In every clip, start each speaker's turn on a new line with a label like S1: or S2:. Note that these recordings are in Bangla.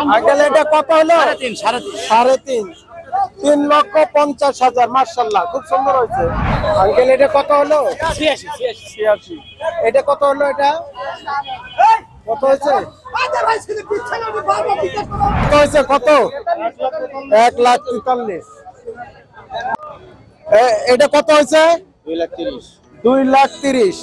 S1: আঙ্কেল এটা কত হলো? 3.5 3,50,000 মাশাআল্লাহ, খুব সুন্দর হয়েছে। আঙ্কেল এটা কত হলো? 86। এটা কত হলো? এটা কত হয়েছে? কত? 1,43,000। এটা কত হয়েছে? 2,30,000।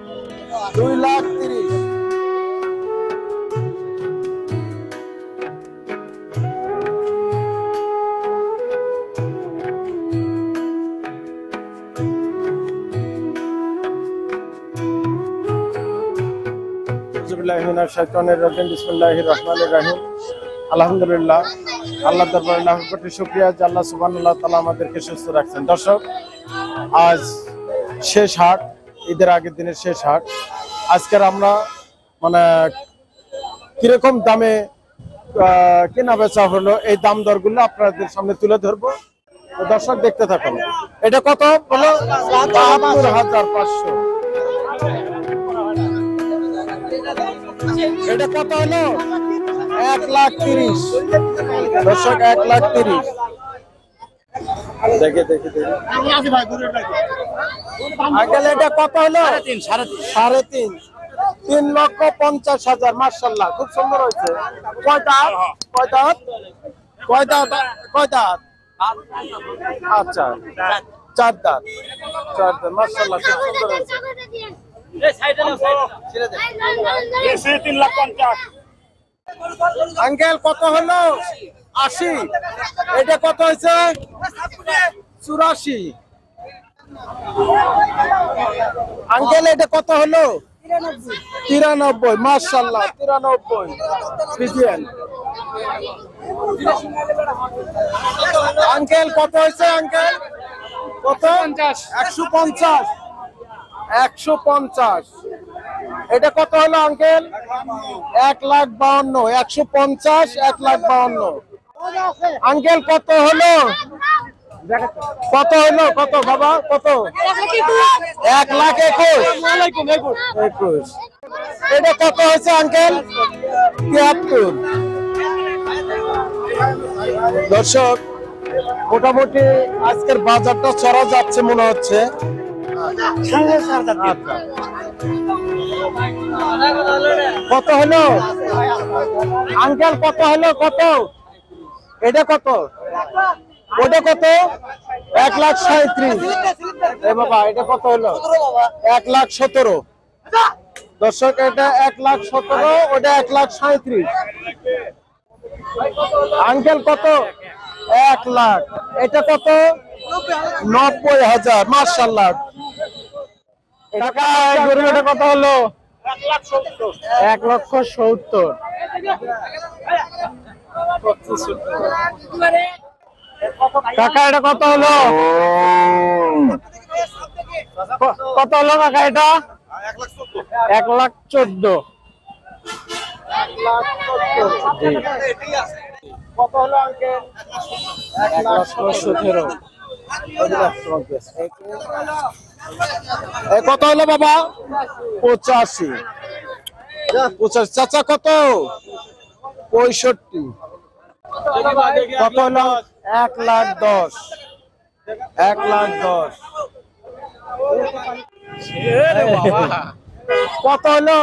S1: আলহামদুলিল্লাহ, আল্লাহ দরবারে লাখ কোটি শুকরিয়া যে আল্লাহ সুবহানাহু ওয়া তাআলা আমাদেরকে সুস্থ রাখছেন। দর্শক, আজ শেষ হাট, ঈদের আগের দিনের শেষ হাট। আজকের আমরা মানে কিরকম দামে কেনা বেচা হলো এই দাম দরগুলো আপনাদের সামনে তুলে ধরবো। তো দর্শক দেখতে থাকুন। এটা কত হলো? 72,500। এটা কত হলো? 1,30,000। দর্শক 1,30,000। দেখে আঙ্কেল এটা কত হলো? 3.5 3,50,000 মাশাআল্লাহ, খুব সুন্দর হয়েছে। কয় দাঁত? আচ্ছা, 4 দাঁত মাশাআল্লাহ, খুব সুন্দর হয়েছে। আঙ্কেল কত হলো? 80। এটা কত হয়েছে? 84। আঙ্কেল এটা কত হলো? 93। মাশাআল্লাহ, 93 পিজিএন। আঙ্কেল কত হয়েছে? আঙ্কেল কত? 150। 150। এটা কত হলো আঙ্কেল? 1,52,000। 150 1,52,000। আঙ্কেল কত হলো? কত বাবা? কত? 1,21,000। এটা কত হয়েছে আঙ্কেল? 73। দর্শক, মোটামুটি আজকের বাজারটা চড়া যাচ্ছে মনে হচ্ছে। কত হলো আঙ্কেল? কত হলো? কত? এটা কত? ওটা কত? 1,37,000। এ বাবা, এটা কত হলো? 1,17,000। দর্শক, এটা 1,17,000, ওটা 1,37,000। আঙ্কেল কত? 1,00,000। এটা কত? 90,000 মাশাআল্লাহ। টাকা গরুটা কত হলো? 1,70,000। কাকা এটা কত হলো? কত হলো কাকা এটা? 1,14,000। কত হলো আঙ্কেল? 1,17,000। কত হলো বাবা? 85। চাচা কত? 65। কত হলো? 1,10,000। 1,10,000। কত হলো?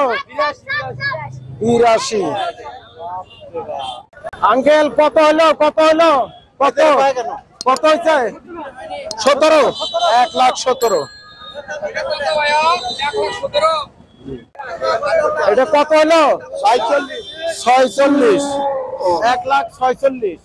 S1: 82। আঙ্কেল কত হলো? কত হলো? কত হয়েছে? 17। 1,17,000। এটা কত হলো? 46। 1,46,000।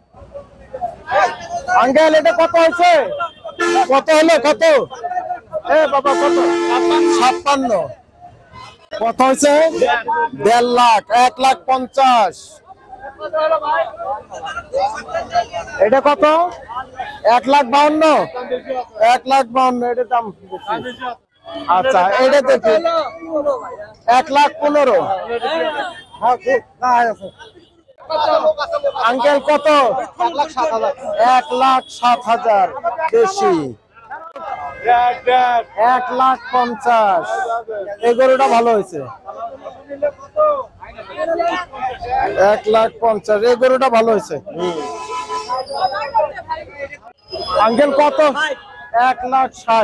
S1: আঙ্কেল এটা কত হয়েছে? কত হলো? কত? এ বাবা কত? 56। কত হয়েছে? 1.5 লাখ। 1,50,000। এটা কত? 1,52,000। 1,52,000। এটা দাম। আচ্ছা, এটা দেখি 1,15,000। আঙ্কেল কত? 1,07,000। বেশি। 1,50,000। এই গরুটা ভালো হয়েছে। 1,50,000। এই গরুটা ভালো হয়েছে। আঙ্কেল কত? 1,60,000।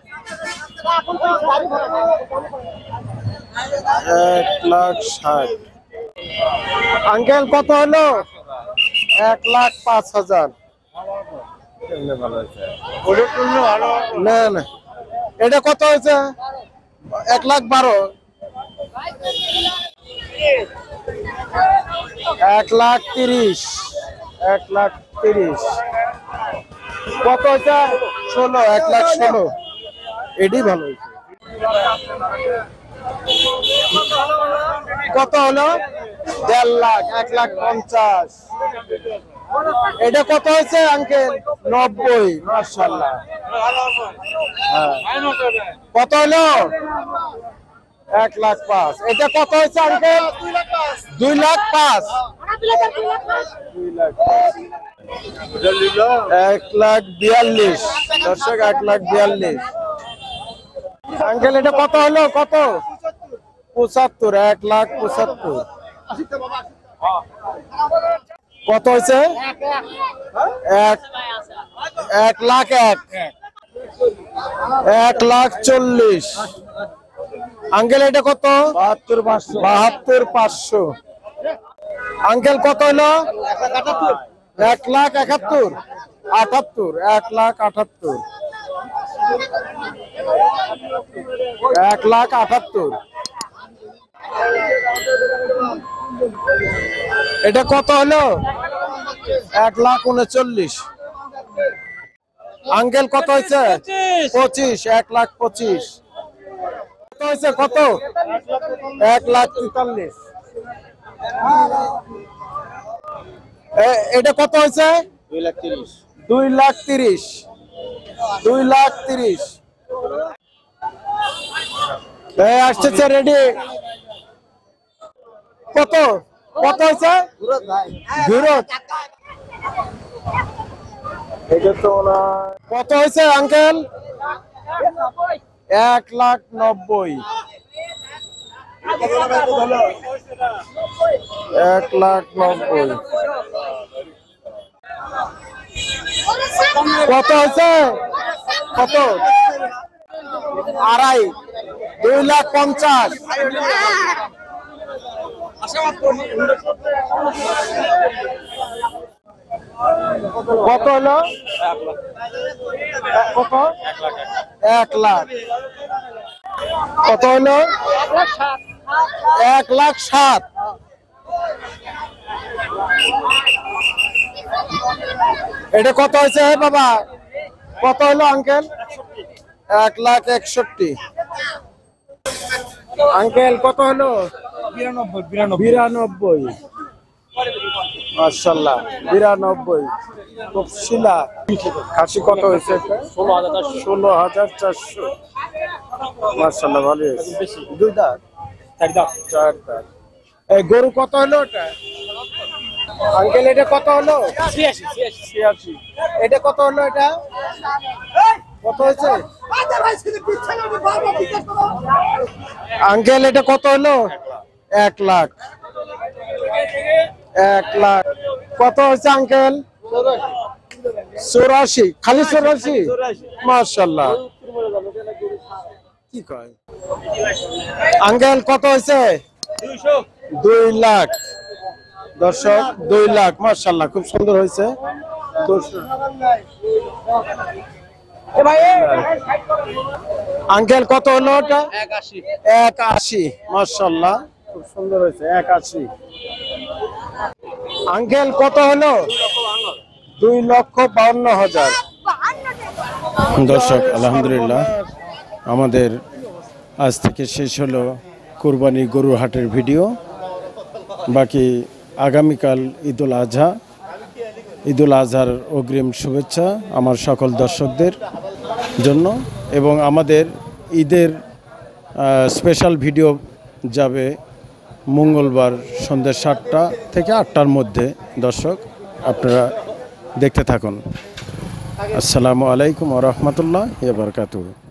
S1: 1,60,000। আঙ্কেল কত হলো? 1,05,000। না না, এটা কত হয়েছে? 1,12,000। 1,30,000। 1,30,000। কত হয়েছে? 16। 1,16,000। এটি ভালো হয়েছে। কত হলো? 1,50,000। 1,50,000। এটা কত হয়েছে আঙ্কেল? 90। মাশাআল্লাহ। কত হলো? 1,05,000। এটা কত হয়েছে আঙ্কেল? 2,05,000। 1,42,000। দর্শক 1,42,000। আঙ্কেল এটা কত হলো? কত? 75। 1,75,000। কত হয়েছে? 1,01,000। 1,40,000। আঙ্কেল এটা কত? 72,500। আঙ্কেল কত হলো? 1,71,000। 78। 1,78,000। 1,78,000। এটা কত হলো? 1,39,000। আঙ্কেল কত হয়েছে? 25। 1,25,000। কত হয়েছে? কত? 1,43,000। এটা কত হয়েছে? 2,30,000। 2,30,000। 2,30,000। আসছে রেডি। কত? কত হয়েছে? ঘুরত। কত হয়েছে আঙ্কেল? 1,90,000। 1,90,000। কত হয়েছে? কত? 2,50,000। 2,50,000। কত হলো? কত? 1,00,000। কত হলো? 1,07,000। এটা কত হয়েছে বাবা? কত হলো আঙ্কেল? 1,61,000। আঙ্কেল কত হলো? 92। মাশাআল্লাহ। 92। খুব শিলা। খাসি কত হয়েছে? 16,400। মাশাআল্লাহ ভালো হয়েছে। 2 দাঁত? 4 দাঁত। 4 দাঁত। এই গরু কত হলো এটা? আঙ্কেল এটা কত হলো? 86। এটা কত হলো? এটা কত হয়েছে? আঙ্কেল এটা কত হলো? 1,00,000। 1,00,000। কত হয়েছে আঙ্কেল? 84। খালি 84? মাশাআল্লাহ। কি কয় আঙ্কেল? কত হয়েছে? 2,00,000। দর্শক 2,00,000। মাশাআল্লাহ খুব সুন্দর হয়েছে। আঙ্কেল কত হলো ওটা? 81। মাশাআল্লাহ খুব সুন্দর হয়েছে। 81। আঙ্কেল কত হলো? 2,52,000। দর্শক আলহামদুলিল্লাহ আমাদের আজ থেকে শেষ হলো কুরবানি গরুর হাটের ভিডিও। বাকি আগামীকাল ঈদুল আজহা। ঈদুল আজহার অগ্রিম শুভেচ্ছা আমার সকল দর্শকদের জন্য। এবং আমাদের ঈদের স্পেশাল ভিডিও যাবে মঙ্গলবার সন্ধ্যা 7টা থেকে 8টার মধ্যে। দর্শক আপনারা দেখতে থাকুন। আসসালামু আলাইকুম ওয়া রাহমাতুল্লাহি ওয়া বারাকাতুহু।